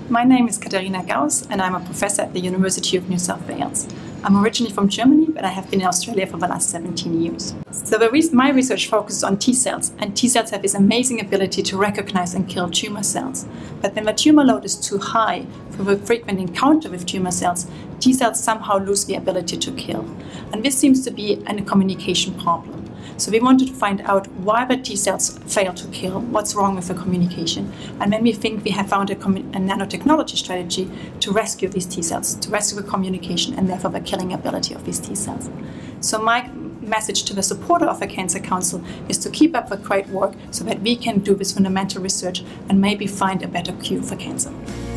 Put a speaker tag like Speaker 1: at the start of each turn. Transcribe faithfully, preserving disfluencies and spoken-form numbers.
Speaker 1: My name is Katharina Gauss and I'm a professor at the University of New South Wales. I'm originally from Germany, but I have been in Australia for the last seventeen years. So the re my research focuses on T cells, and T cells have this amazing ability to recognize and kill tumor cells. But when the tumor load is too high for the frequent encounter with tumor cells, T cells somehow lose the ability to kill. And this seems to be a communication problem. So we wanted to find out why the T cells fail to kill, what's wrong with the communication. And then we think we have found a, a nanotechnology strategy to rescue these T cells, to rescue the communication and therefore the killing ability of these T cells. So my message to the supporter of the Cancer Council is to keep up the great work so that we can do this fundamental research and maybe find a better cure for cancer.